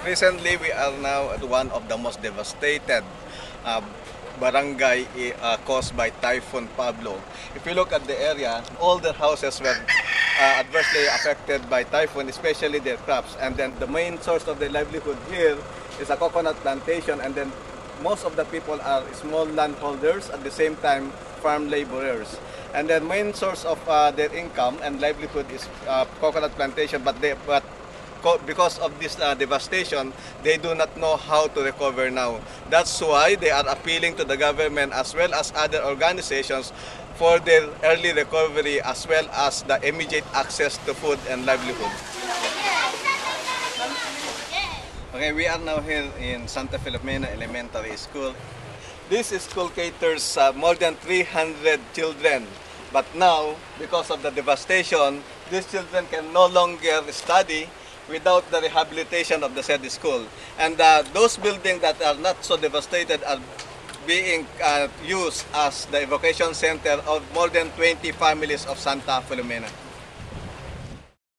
Recently, we are now at one of the most devastated uh, barangay caused by Typhoon Pablo. If you look at the area, all the houses were adversely affected by typhoon, especially their crops. And then the main source of their livelihood here is a coconut plantation, and then most of the people are small landholders, at the same time farm laborers. And the main source of their income and livelihood is coconut plantation, but because of this devastation, they do not know how to recover now. That's why they are appealing to the government as well as other organizations for their early recovery as well as the immediate access to food and livelihood. Okay, we are now here in Santa Filomena Elementary School. This school caters more than 300 children. But now, because of the devastation, these children can no longer study without the rehabilitation of the said school. And those buildings that are not so devastated are being used as the evacuation center of more than 20 families of Santa Filomena.